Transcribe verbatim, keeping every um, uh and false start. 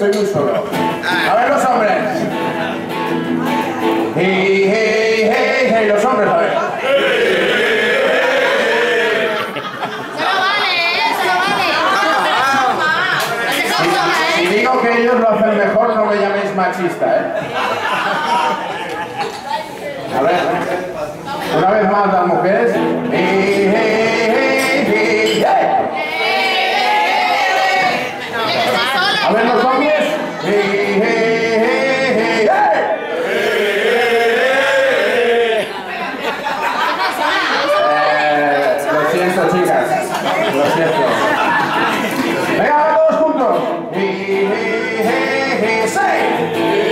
soy un solo. A ver los hombres. Hey, hey, hey, hey, los hombres, a ver. Si digo que ellos lo hacen mejor, no me llaméis machista, ¿eh? A ver, una vez más las mujeres. Hey, hey, hey, hey, hey. A ver los hombres. Hey, hey, hey, hey, hey. Eh, lo siento, chicas. Lo siento. Venga, todos juntos. Hey, hey, hey, hey, say.